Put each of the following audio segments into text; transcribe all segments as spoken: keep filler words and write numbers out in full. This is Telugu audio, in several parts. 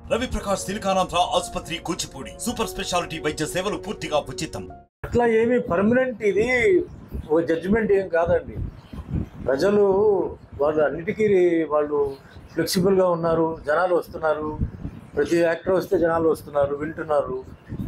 రవి ప్రకాష్ సిలికానాంధ్ర ఆసుపత్రి కూచిపూడి సూపర్ స్పెషాలిటీ వైద్య సేవలు పూర్తిగా ఉచితం. అట్లా ఏమి పర్మనెంట్ ఇది ఒక జడ్జిమెంట్ ఏం కాదండి. ప్రజలు వాళ్ళు అన్నిటికీ వాళ్ళు ఫ్లెక్సిబుల్గా ఉన్నారు. జనాలు వస్తున్నారు, ప్రతి యాక్టర్ వస్తే జనాలు వస్తున్నారు, వింటున్నారు.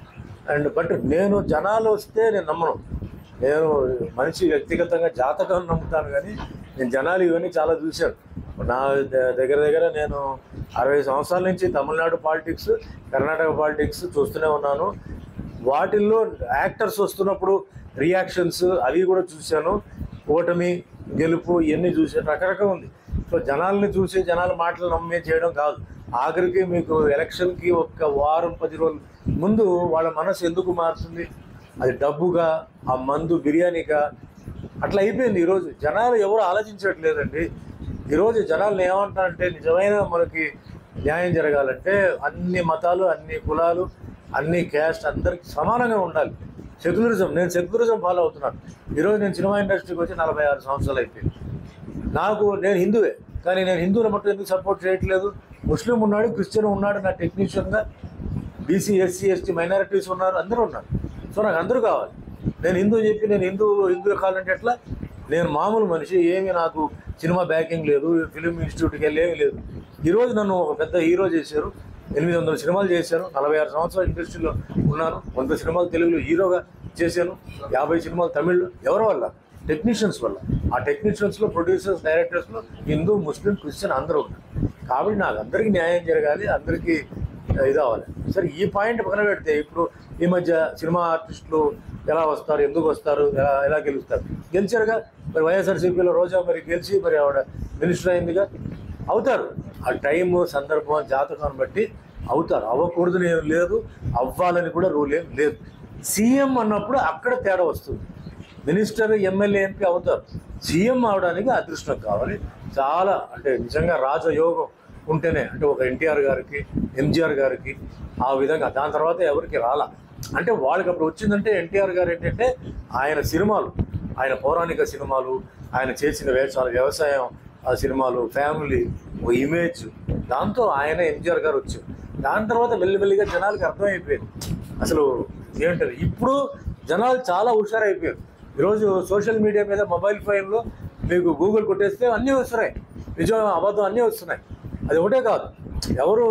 అండ్ బట్ నేను జనాలు వస్తే నేను నమ్మను. నేను మనిషి వ్యక్తిగతంగా జాతకం నమ్ముతాను, కానీ నేను జనాలు ఇవన్నీ చాలా చూశాను. నా దగ్గర దగ్గర నేను అరవై సంవత్సరాల నుంచి తమిళనాడు పాలిటిక్స్, కర్ణాటక పాలిటిక్స్ చూస్తూనే ఉన్నాను. వాటిల్లో యాక్టర్స్ వస్తున్నప్పుడు రియాక్షన్స్ అవి కూడా చూశాను. ఓటమి, గెలుపు ఇవన్నీ చూసాను. రకరకాల ఉంది. సో జనాల్ని చూసి జనాల మాటలు నమ్మే చేయడం కాదు. ఆఖరికి మీకు ఎలక్షన్కి ఒక్క వారం పది రోజుల ముందు వాళ్ళ మనసు ఎందుకు మారుతుంది? అది డబ్బుగా, ఆ మందు, బిర్యానీగా అట్లా అయిపోయింది. ఈరోజు జనాలు ఎవరు ఆలోచించట్లేదండి. ఈరోజు జనాలను ఏమంటారంటే, నిజమైన మనకి న్యాయం జరగాలంటే అన్ని మతాలు, అన్ని కులాలు, అన్ని క్యాస్ట్ అందరికి సమానంగా ఉండాలి. సెక్యులరిజం, నేను సెక్యులరిజం ఫాలో అవుతున్నాను. ఈరోజు నేను సినిమా ఇండస్ట్రీకి వచ్చి నలభై ఆరు సంవత్సరాలు అయిపోయింది. నాకు నేను హిందువే, కానీ నేను హిందువుల మట్టు ఎందుకు సపోర్ట్ చేయట్లేదు? ముస్లిం ఉన్నాడు, క్రిస్టియన్ ఉన్నాడు, నా టెక్నీషియన్గా బీసీ, ఎస్సీ, ఎస్టీ, మైనారిటీస్ ఉన్నారు, అందరూ ఉన్నారు. సో నాకు అందరూ కావాలి. నేను హిందూ చెప్పి నేను హిందూ హిందూ కావాలంటే ఎట్లా? నేను మామూలు మనిషి, ఏమీ నాకు సినిమా బ్యాకింగ్ లేదు, ఫిలిం ఇన్స్టిట్యూట్కి వెళ్ళి ఏమీ లేదు. ఈరోజు నన్ను ఒక పెద్ద హీరో చేశారు. ఎనిమిది వందల సినిమాలు చేశాను. నలభై ఆరు సంవత్సరాల ఇండస్ట్రీలో ఉన్నాను. వంద సినిమాలు తెలుగులో హీరోగా చేశాను. యాభై సినిమాలు తమిళ్లో. ఎవరి వల్ల? టెక్నీషియన్స్ వల్ల. ఆ టెక్నీషియన్స్లో, ప్రొడ్యూసర్స్, డైరెక్టర్స్లో హిందూ, ముస్లిం, క్రిస్టియన్ అందరూ ఉన్నారు. కాబట్టి నాకు అందరికీ న్యాయం జరగాలి, అందరికీ ఇది అవ్వాలి. సరే, ఈ పాయింట్ పక్కన పెడితే ఇప్పుడు ఈ మధ్య సినిమా ఆర్టిస్టులు ఎలా వస్తారు, ఎందుకు వస్తారు, ఎలా ఎలా గెలుస్తారు? గెలిచారుగా. మరి వైఎస్ఆర్సీపీలో రోజా మరి గెలిచి మరి ఆవిడ మినిస్టర్ అయిందిగా. అవుతారు. ఆ టైము, సందర్భం, జాతకాన్ని బట్టి అవుతారు. అవ్వకూడదు ఏం లేదు, అవ్వాలని కూడా రూల్ ఏం లేదు. సీఎం అన్నప్పుడు అక్కడ తేడా వస్తుంది. మినిస్టర్, ఎమ్మెల్యే, ఎంపీ అవుతారు. సీఎం అవడానికి అదృష్టం కావాలి. చాలా అంటే నిజంగా రాజయోగం ఉంటేనే, అంటే ఒక ఎన్టీఆర్ గారికి, ఎంజీఆర్ గారికి ఆ విధంగా. దాని తర్వాత ఎవరికి రాలా. అంటే వాళ్ళకి అప్పుడు వచ్చిందంటే ఎన్టీఆర్ గారు ఏంటంటే ఆయన సినిమాలు, ఆయన పౌరాణిక సినిమాలు, ఆయన చేసిన వేషాలు, వ్యవసాయం ఆ సినిమాలు, ఫ్యామిలీ, ఒక ఇమేజ్, దాంతో ఆయన ఎంజీఆర్ గారు వచ్చారు. దాని తర్వాత మెల్లిమెల్లిగా జనాలకి అర్థమైపోయింది అసలు ఏంటది. ఇప్పుడు జనాలు చాలా హుషారైపోయారు. ఈరోజు సోషల్ మీడియా మీద, మొబైల్ ఫోన్లో మీకు గూగుల్ కొట్టేస్తే అన్నీ వస్తున్నాయి. నిజం, అబద్ధం అన్నీ వస్తున్నాయి. అది ఒకటే కాదు, ఎవరు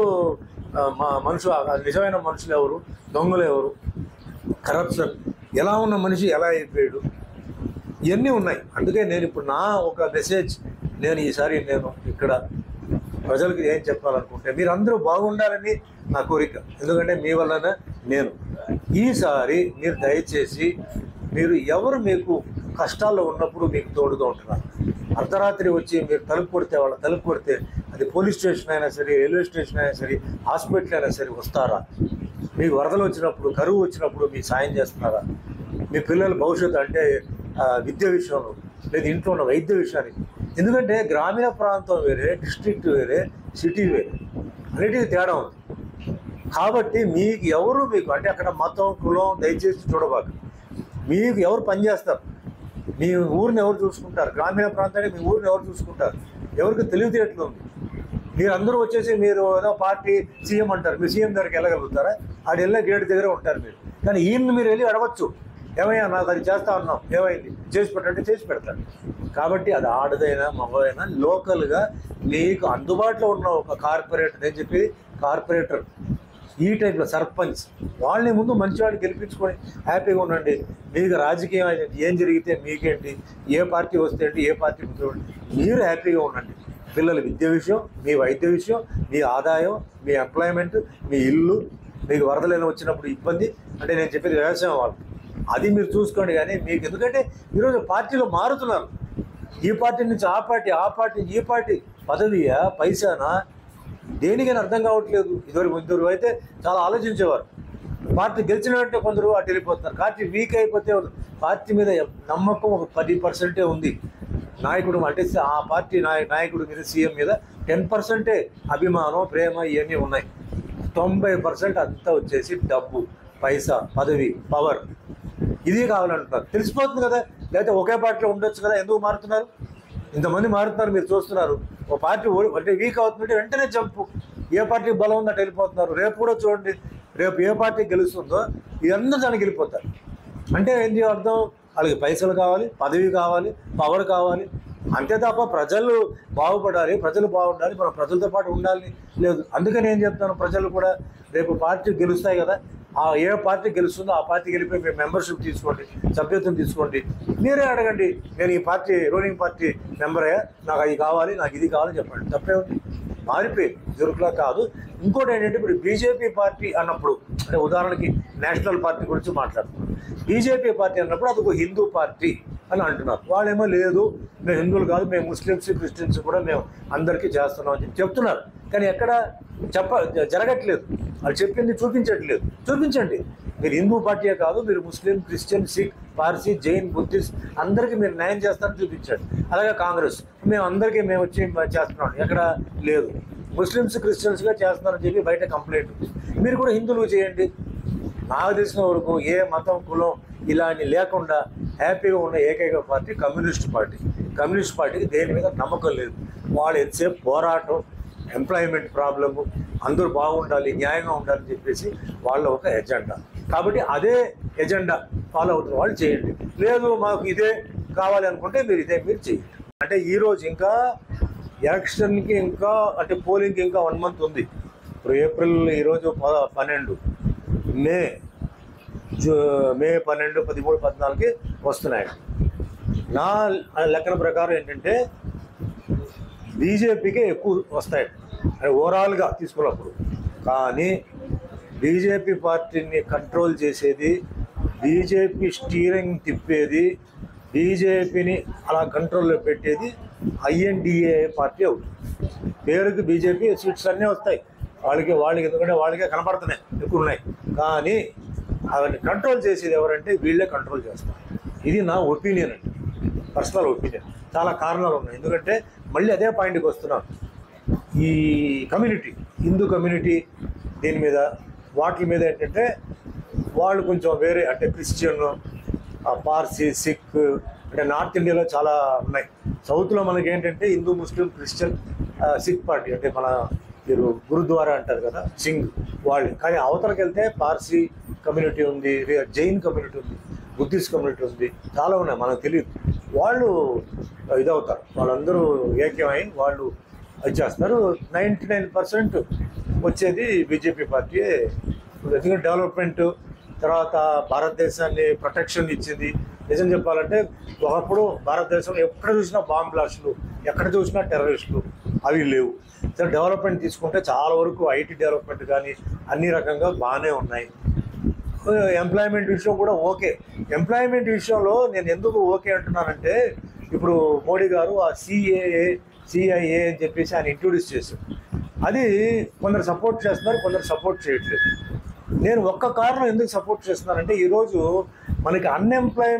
మా మనుషులు, నిజమైన మనుషులు ఎవరు, దొంగలు ఎవరు, కరప్షన్, ఎలా ఉన్న మనిషి ఎలా అయిపోయాడు, ఇవన్నీ ఉన్నాయి. అందుకే నేను ఇప్పుడు నా ఒక మెసేజ్, నేను ఈసారి నేను ఇక్కడ ప్రజలకు ఏం చెప్పాలనుకుంటే, మీరు అందరూ బాగుండాలని నా కోరిక. ఎందుకంటే మీ వల్లనే నేను ఈసారి మీరు దయచేసి మీరు ఎవరు మీకు కష్టాల్లో ఉన్నప్పుడు మీకు తోడుగా ఉంటున్నారు. అర్ధరాత్రి వచ్చి మీరు తలుపు కొడితే, వాళ్ళ తలుపు కొడితే, అది పోలీస్ స్టేషన్ అయినా సరే, రైల్వే స్టేషన్ అయినా సరే, హాస్పిటల్ అయినా సరే వస్తారా? మీకు వరదలు వచ్చినప్పుడు, కరువు వచ్చినప్పుడు మీకు సాయం చేస్తున్నారా? మీ పిల్లల భవిష్యత్తు అంటే విద్య విషయంలో, లేదా ఇంట్లో ఉన్న వైద్య విషయానికి. ఎందుకంటే గ్రామీణ ప్రాంతం వేరే, డిస్ట్రిక్ట్ వేరే, సిటీ వేరే, అన్నిటికీ తేడా ఉంది. కాబట్టి మీకు ఎవరు మీకు అంటే అక్కడ మతం, కులం దయచేసి చూడబాక. మీకు ఎవరు పనిచేస్తారు, మీ ఊరిని ఎవరు చూసుకుంటారు, గ్రామీణ ప్రాంతానికి మీ ఊరిని ఎవరు చూసుకుంటారు, ఎవరికి తెలివితేటలు ఉంది. మీరు అందరూ వచ్చేసి మీరు ఏదో పార్టీ సీఎం అంటారు, మీరు సీఎం దగ్గరికి వెళ్ళగలుగుతారా? ఆడు వెళ్ళే గేట్ దగ్గర ఉంటారు మీరు. కానీ ఈయన్ని మీరు వెళ్ళి అడగచ్చు, ఏమయ్యా నాకు అది చేస్తా ఉన్నాం, ఏమైంది, చేసి పెట్టంటే చేసి పెడతారు. కాబట్టి అది ఆడదైనా మగవైనా లోకల్గా మీకు అందుబాటులో ఉన్న ఒక కార్పొరేటర్, నేను చెప్పి కార్పొరేటర్, ఈ టైప్లో సర్పంచ్, వాళ్ళని ముందు మంచివాడిని గెలిపించుకొని హ్యాపీగా ఉండండి. మీకు రాజకీయం ఏం జరిగితే మీకేంటి, ఏ పార్టీ వస్తే ఏంటి, ఏ పార్టీ మీరు హ్యాపీగా ఉండండి. పిల్లల విద్య విషయం, మీ వైద్య విషయం, మీ ఆదాయం, మీ ఎంప్లాయ్మెంట్, మీ ఇల్లు, మీకు వరదలైన వచ్చినప్పుడు ఇబ్బంది అంటే నేను చెప్పేది వ్యవసాయం వాళ్ళు, అది మీరు చూసుకోండి. కానీ మీకు ఎందుకంటే ఈరోజు పార్టీలో మారుతున్నారు. ఈ పార్టీ నుంచి ఆ పార్టీ, ఆ పార్టీ ఈ పార్టీ, పదవియా, పైసానా, దేనికైనా అర్థం కావట్లేదు. ఇదివరకు ఇద్దరు అయితే చాలా ఆలోచించేవారు. పార్టీ గెలిచిన వెంటనే కొందరు అటు వెళ్ళిపోతున్నారు. పార్టీ వీక్ అయిపోతే పార్టీ మీద నమ్మకం ఒక పది పర్సెంటే ఉంది. నాయకుడు అంటే ఆ పార్టీ నాయ నాయకుడి మీద, సీఎం మీద టెన్ పర్సెంటే అభిమానం, ప్రేమ ఇవన్నీ ఉన్నాయి. తొంభై పర్సెంట్ అంతా వచ్చేసి డబ్బు, పైసా, పదవి, పవర్, ఇది కావాలంటున్నారు. తెలిసిపోతుంది కదా. లేకపోతే ఒకే పార్టీలో ఉండొచ్చు కదా, ఎందుకు మారుతున్నారు? ఇంతమంది మారుతున్నారు, మీరు చూస్తున్నారు. ఒక పార్టీ అంటే వీక్ అవుతుందంటే వెంటనే జంపు, ఏ పార్టీ బలం ఉందంటే వెళ్ళిపోతున్నారు. రేపు కూడా చూడండి, రేపు ఏ పార్టీ గెలుస్తుందో ఇదంతా దానికి వెళ్ళిపోతారు. అంటే ఏంటి అర్థం? వాళ్ళకి పైసలు కావాలి, పదవి కావాలి, పవర్ కావాలి, అంతే తప్ప ప్రజలు బాగుపడాలి, ప్రజలు బాగుండాలి, మనం ప్రజలతో పాటు ఉండాలి లేదు. అందుకని ఏం చెప్తాను, ప్రజలు కూడా రేపు పార్టీ గెలుస్తాయి కదా, ఆ ఏ పార్టీ గెలుస్తుందో ఆ పార్టీ గెలిపి మీరు మెంబర్షిప్ తీసుకోండి, సభ్యత్వం తీసుకోండి. మీరే అడగండి, నేను ఈ పార్టీ రూలింగ్ పార్టీ మెంబర్ అయ్యా, నాకు అది కావాలి, నాకు ఇది కావాలని చెప్పండి. తప్పే ఉంది, మారిపోయి జరుగులా కాదు. ఇంకోటి ఏంటంటే ఇప్పుడు బీజేపీ పార్టీ అన్నప్పుడు, అంటే ఉదాహరణకి నేషనల్ పార్టీ గురించి మాట్లాడుతున్నాం. బీజేపీ పార్టీ అన్నప్పుడు అది ఒక హిందూ పార్టీ అని అంటున్నారు. వాళ్ళేమో లేదు, మేము హిందువులు కాదు, మేము ముస్లిమ్స్ క్రిస్టియన్స్ కూడా మేము అందరికీ చేస్తున్నాం అని చెప్పి చెప్తున్నారు. కానీ ఎక్కడ చెప్ప జరగట్లేదు, వాళ్ళు చెప్పింది చూపించట్లేదు. చూపించండి, మీరు హిందూ పార్టీయే కాదు, మీరు Muslim, Christian, Sikh, Parsi, Jain, Buddhist అందరికీ మీరు న్యాయం చేస్తారని చూపించండి. అలాగే కాంగ్రెస్ మేము అందరికీ మేము వచ్చి చేస్తున్నాం, ఎక్కడ లేదు, ముస్లిమ్స్ క్రిస్టియన్స్గా చేస్తున్నారని చెప్పి బయట కంప్లైంట్ ఉంది. మీరు కూడా హిందువులు చేయండి. నాకు తెలిసిన వరకు ఏ మతం, కులం ఇలాంటి లేకుండా హ్యాపీగా ఉన్న ఏకైక పార్టీ కమ్యూనిస్ట్ పార్టీ. కమ్యూనిస్ట్ పార్టీకి దేని మీద నమ్మకం లేదు. వాళ్ళు ఎంతసేపు పోరాటం, ఎంప్లాయ్మెంట్ ప్రాబ్లము, అందరూ బాగుండాలి, న్యాయంగా ఉండాలని చెప్పేసి వాళ్ళ ఒక ఎజెండా. కాబట్టి అదే ఎజెండా ఫాలో అవుతున్న వాళ్ళు చేయండి. లేదు మాకు ఇదే కావాలి అనుకుంటే మీరు ఇదే మీరు చేయండి. అంటే ఈరోజు ఇంకా ఎలక్షన్కి ఇంకా అంటే పోలింగ్కి ఇంకా వన్ మంత్ ఉంది. ఇప్పుడు ఏప్రిల్ ఈరోజు పన్నెండు, మే మే పన్నెండు, పదమూడు, పద్నాలుగుకి వస్తున్నాయి. నా లెక్కన ప్రకారం ఏంటంటే బీజేపీకే ఎక్కువ వస్తాయి అని ఓవరాల్గా తీసుకున్నప్పుడు. కానీ బీజేపీ పార్టీని కంట్రోల్ చేసేది, బీజేపీ స్టీరింగ్ తిప్పేది, బీజేపీని అలా కంట్రోల్లో పెట్టేది ఐఎన్డిఏ పార్టీ అవుతుంది. పేరుకి బీజేపీ సీట్స్ అన్నీ వస్తాయి వాళ్ళకి, వాళ్ళకి ఎందుకంటే వాళ్ళకే కనపడుతున్నాయి, ఎక్కువ ఉన్నాయి. కానీ అవన్నీ కంట్రోల్ చేసేది ఎవరంటే వీళ్ళే కంట్రోల్ చేస్తారు. ఇది నా ఒపీనియన్ అండి, పర్సనల్ ఒపీనియన్. చాలా కారణాలు ఉన్నాయి. ఎందుకంటే మళ్ళీ అదే పాయింట్కి వస్తున్నాను. ఈ కమ్యూనిటీ, హిందూ కమ్యూనిటీ దీని మీద వాటి మీద ఏంటంటే వాళ్ళు కొంచెం వేరే, అంటే క్రిస్టియన్, పార్సీ, సిక్, అంటే నార్త్ ఇండియాలో చాలా ఉన్నాయి. సౌత్లో మనకి ఏంటంటే Hindu, Muslim, Christian, Sikh party, అంటే మన మీరు గురుద్వారా అంటారు కదా, సింగ్ వాళ్ళు. కానీ అవతలకి వెళ్తే పార్సీ కమ్యూనిటీ ఉంది, జైన్ కమ్యూనిటీ ఉంది, బుద్ధిస్ట్ కమ్యూనిటీ ఉంది, చాలా ఉన్నాయి, మనకు తెలియదు. వాళ్ళు ఇదవుతారు, వాళ్ళందరూ ఏకమై వాళ్ళు అది చేస్తున్నారు. నైంటీ నైన్ పర్సెంట్ వచ్చేది బీజేపీ పార్టీ. ఎందుకంటే డెవలప్మెంట్, తర్వాత భారతదేశాన్ని ప్రొటెక్షన్ ఇచ్చింది. నిజం చెప్పాలంటే ఒకప్పుడు భారతదేశంలో ఎక్కడ చూసినా బాంబ్ బ్లాస్టులు, ఎక్కడ చూసినా టెర్రరిస్టులు, అవి లేవు. సరే డెవలప్మెంట్ తీసుకుంటే చాలా వరకు ఐటీ డెవలప్మెంట్ కానీ అన్ని రకంగా బాగానే ఉన్నాయి. ఎంప్లాయ్మెంట్ విషయం కూడా ఓకే. ఎంప్లాయ్మెంట్ విషయంలో నేను ఎందుకు ఓకే అంటున్నానంటే, ఇప్పుడు మోడీ గారు ఆ సిఏఏ సిఐఏ అని చెప్పేసి ఆయన ఇంట్రొడ్యూస్ చేశారు. అది కొందరు సపోర్ట్ చేస్తున్నారు, కొందరు సపోర్ట్ చేయట్లేదు. నేను ఒక్క కారణం ఎందుకు సపోర్ట్ చేస్తున్నానంటే, ఈరోజు మనకి అన్ఎంప్లాయ్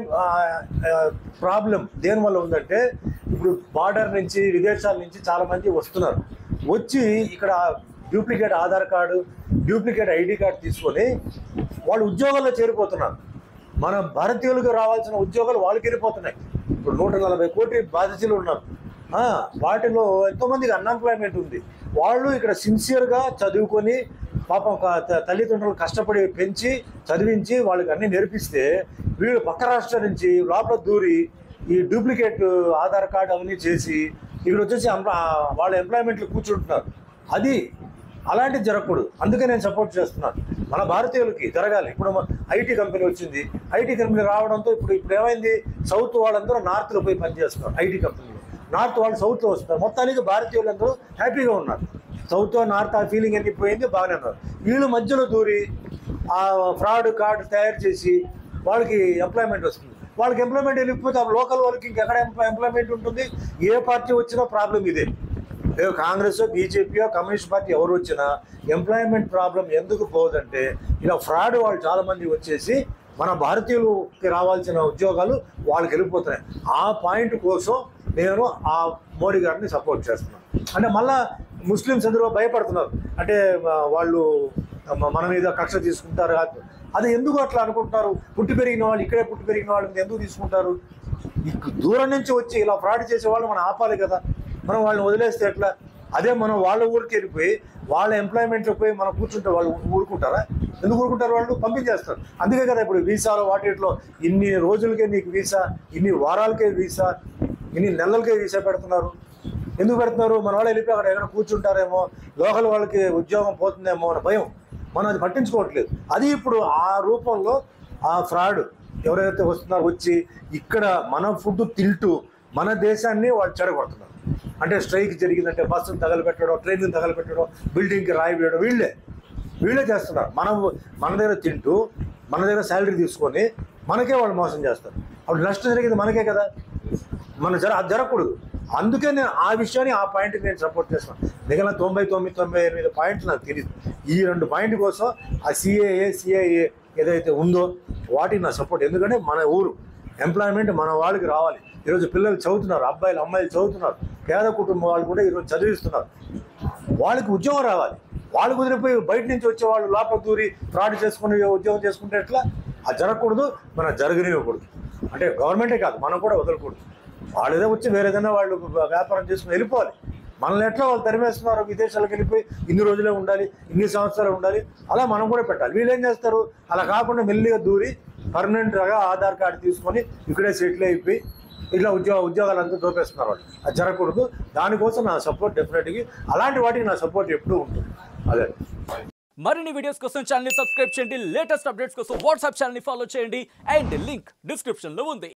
ప్రాబ్లం దేనివల్ల ఉందంటే, ఇప్పుడు బార్డర్ నుంచి, విదేశాల నుంచి చాలామంది వస్తున్నారు. వచ్చి ఇక్కడ duplicate Aadhaar card, duplicate ID card తీసుకొని వాళ్ళు ఉద్యోగాల్లో చేరిపోతున్నారు. మన భారతీయులకు రావాల్సిన ఉద్యోగాలు వాళ్ళకి వెళ్ళిపోతున్నాయి. ఇప్పుడు నూట నలభై కోటి బాధితులు ఉన్నారు. వాటిలో ఎంతోమందికి అన్ఎంప్లాయ్మెంట్ ఉంది. వాళ్ళు ఇక్కడ సిన్సియర్గా చదువుకొని పాపం తల్లిదండ్రులు కష్టపడి పెంచి చదివించి వాళ్ళకి అన్నీ నేర్పిస్తే, వీళ్ళు పక్క రాష్ట్రం నుంచి లోపల దూరి ఈ డూప్లికేట్ ఆధార్ కార్డు అవన్నీ చేసి ఇక్కడ వచ్చేసి వాళ్ళ ఎంప్లాయ్మెంట్లు కూర్చుంటున్నారు. అది అలాంటిది జరగకూడదు. అందుకే నేను సపోర్ట్ చేస్తున్నాను. మన భారతీయులకి జరగాలి. ఇప్పుడు ఐటీ కంపెనీ వచ్చింది, ఐటీ కంపెనీ రావడంతో ఇప్పుడు ఇప్పుడు ఏమైంది, సౌత్ వాళ్ళందరూ నార్త్లో పోయి పనిచేస్తున్నారు. ఐటీ కంపెనీలో నార్త్ వాళ్ళు సౌత్లో వస్తున్నారు. మొత్తానికి భారతీయులందరూ హ్యాపీగా ఉన్నారు. సౌత్ నార్త్ ఆ ఫీలింగ్ అన్ని పోయింది, బాగానే ఉన్నారు. వీళ్ళు మధ్యలో దూరి ఆ ఫ్రాడ్ కార్డు తయారు చేసి వాళ్ళకి ఎంప్లాయ్మెంట్ వస్తుంది. వాళ్ళకి ఎంప్లాయ్మెంట్ వెళ్ళిపోతే లోకల్ వాళ్ళకి ఇంకెక్కడ ఎంప్లాయ్మెంట్ ఉంటుంది? ఏ పార్టీ వచ్చినా ప్రాబ్లం ఇదే. కాంగ్రెస్, బీజేపీ, కమ్యూనిస్ట్ పార్టీ ఎవరు వచ్చినా ఎంప్లాయ్మెంట్ ప్రాబ్లం ఎందుకు పోదంటే, ఇలా ఫ్రాడ్ వాళ్ళు చాలామంది వచ్చేసి మన భారతీయులకి రావాల్సిన ఉద్యోగాలు వాళ్ళకి వెళ్ళిపోతున్నాయి. ఆ పాయింట్ కోసం నేను ఆ మోడీ గారిని సపోర్ట్ చేస్తున్నాను. అంటే మళ్ళా ముస్లిమ్స్ అందరూ భయపడుతున్నారు, అంటే వాళ్ళు మన మీద కక్ష తీసుకుంటారు. అది ఎందుకు అట్లా అనుకుంటున్నారు? పుట్టి పెరిగిన వాళ్ళు, ఇక్కడే పుట్టి పెరిగిన వాళ్ళు ఎందుకు తీసుకుంటారు? దూరం నుంచి వచ్చి ఇలా ఫ్రాడ్ చేసే వాళ్ళు మనం ఆపాలి కదా. మనం వాళ్ళని వదిలేస్తే ఎట్లా? అదే మనం వాళ్ళ ఊరికి వెళ్ళిపోయి వాళ్ళ ఎంప్లాయ్మెంట్లో పోయి మనం కూర్చుంటే వాళ్ళు ఊరుకుంటారా? ఎందుకు ఊరుకుంటారు? వాళ్ళు పంపించేస్తారు. అందుకే కదా ఇప్పుడు వీసాలో వాటిలో ఇన్ని రోజులకే నీకు వీసా, ఇన్ని వారాలకే వీసా, ఇన్ని నెలలకే వీసా పెడుతున్నారు. ఎందుకు పెడుతున్నారు? మన వాళ్ళు వెళ్ళిపోయి అక్కడ ఎక్కడ కూర్చుంటారేమో, లోకల్ వాళ్ళకి ఉద్యోగం పోతుందేమో అని భయం. మనం అది పట్టించుకోవట్లేదు. అది ఇప్పుడు ఆ రూపంలో ఆ ఫ్రాడ్ ఎవరైతే వస్తున్నారో వచ్చి ఇక్కడ మన ఫుడ్ తింటూ మన దేశాన్ని వాళ్ళు చెడగొడుతున్నారు. అంటే స్ట్రైక్ జరిగిందంటే బస్సును తగలబెట్టడం, ట్రైన్ని తగలబెట్టడం, బిల్డింగ్కి రాయి వేయడం, వీళ్ళే వీళ్ళే చేస్తున్నారు. మనం మన దగ్గర తింటూ మన దగ్గర శాలరీ తీసుకొని మనకే వాళ్ళు మోసం చేస్తారు. అప్పుడు నష్టం జరిగింది మనకే కదా. మన జర అది జరగకూడదు. అందుకే నేను ఆ విషయాన్ని ఆ పాయింట్కి నేను సపోర్ట్ చేస్తాను. మిగిలిన తొంభై తొమ్మిది తొంభై ఎనిమిది పాయింట్లు నాకు తెలియదు. ఈ రెండు పాయింట్ కోసం ఆ సిఏఏ సిఐఏ ఏదైతే ఉందో వాటికి నా సపోర్ట్. ఎందుకంటే మన ఊరు ఎంప్లాయ్మెంట్ మన వాళ్ళకి రావాలి. ఈరోజు పిల్లలు చదువుతున్నారు, అబ్బాయిలు అమ్మాయిలు చదువుతున్నారు, పేద కుటుంబం వాళ్ళు కూడా ఈరోజు చదివిస్తున్నారు. వాళ్ళకి ఉద్యోగం రావాలి. వాళ్ళు కుదిరిపోయి బయట నుంచి వచ్చే వాళ్ళు లోపల దూరి ఫ్రాడ్ చేసుకుని ఉద్యోగం చేసుకుంటే ఎట్లా? అది జరగకూడదు, మనం జరగనివ్వకూడదు. అంటే గవర్నమెంటే కాదు, మనం కూడా వదలకూడదు. వాళ్ళు ఏదో వచ్చి వేరేదైనా వాళ్ళు వ్యాపారం చేసుకుని వెళ్ళిపోవాలి. మనల్ని ఎట్లా వాళ్ళు తరిమేస్తున్నారు, విదేశాలకు వెళ్ళిపోయి ఇన్ని రోజులే ఉండాలి, ఇన్ని సంవత్సరాలు ఉండాలి, అలా మనం కూడా పెట్టాలి. వీళ్ళు ఏం చేస్తారు? అలా కాకుండా మెల్లిగా దూరి పర్మనెంట్గా ఆధార్ కార్డు తీసుకొని ఇక్కడే సెటిల్ అయిపోయి ఇట్లా ఉద్యోగ ఉద్యోగాలంతా దోపేస్తున్నారు వాళ్ళు. అది జరగకూడదు. దానికోసం నా సపోర్ట్ డెఫినెట్గా, అలాంటి వాటికి నా సపోర్ట్ ఎప్పుడూ ఉంటుంది. అదే మరిన్ని వీడియోస్ కోసం ఛానల్ ని సబ్స్క్రైబ్ చేయండి. లేటెస్ట్ అప్డేట్స్ కోసం వాట్సాప్ ఛానల్ ని ఫాలో చేయండి. అండ్ లింక్ డిస్క్రిప్షన్ లో ఉంది.